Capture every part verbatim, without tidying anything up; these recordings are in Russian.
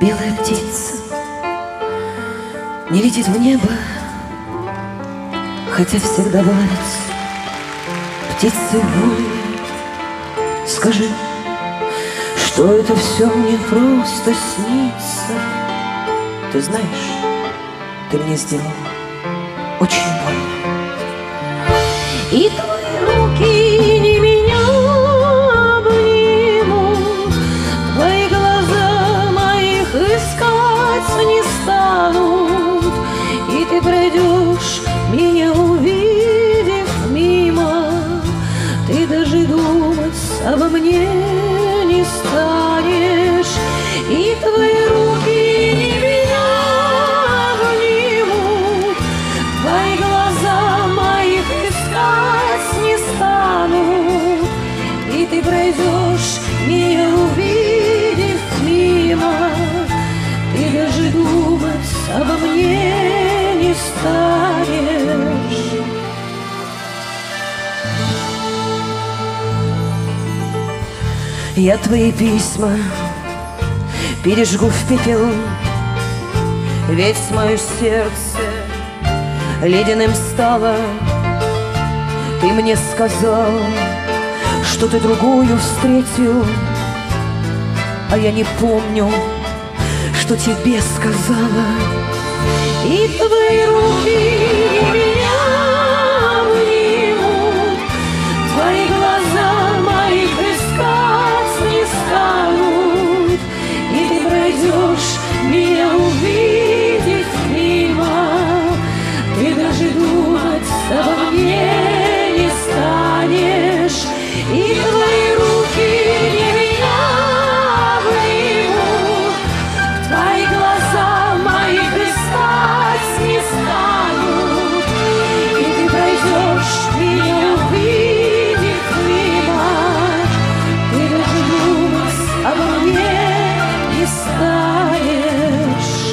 белая птица не летит в небо, хотя всегда бывает птицей воет. Скажи, что это все мне просто снится. Ты знаешь, ты мне сделал очень больно. И твои руки не меня обнимут, твои глаза моих искать не станут, и ты пройдешь, меня увидев мимо, ты даже думать обо мне не станешь. И твои руки не меня обнимут, твои глаза моих искать не станут, и ты пройдешь, меня увидев мимо, ты даже думать обо мне не станешь. Я твои письма пережгу в пепел, ведь мое сердце ледяным стало. Ты мне сказал, что ты другую встретил, а я не помню, что тебе сказала. И твои руки меня обнимут, твои глаза моих искать не станут, и ты пройдешь, меня увидев мимо, ты даже думать обо мне не станешь. И твои руки не меня обнимут, твои глаза моих искать не станут, и ты пройдешь, меня увидев мимо, ты даже думать обо мне не станешь.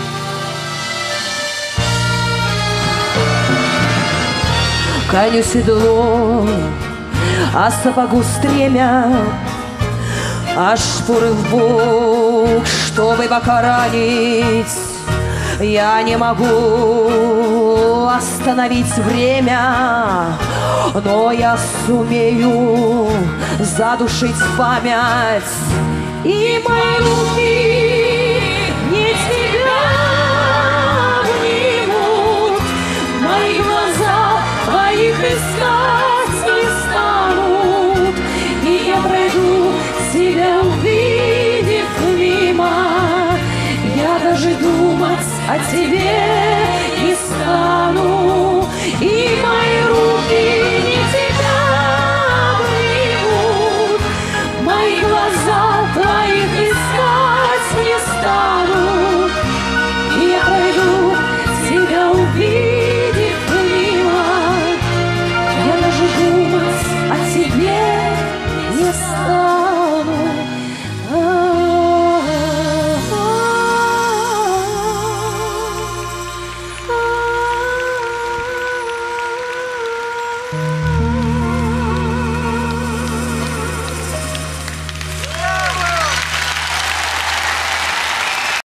Коню седло, а сапогу стремя, а шпоры в бок, чтобы бока ранить. Я не могу остановить время, но я сумею задушить память. И мои руки не тебя обнимут, мои глаза твоих искать не станут, и я пройду, тебя увидев мимо, я даже думать о тебе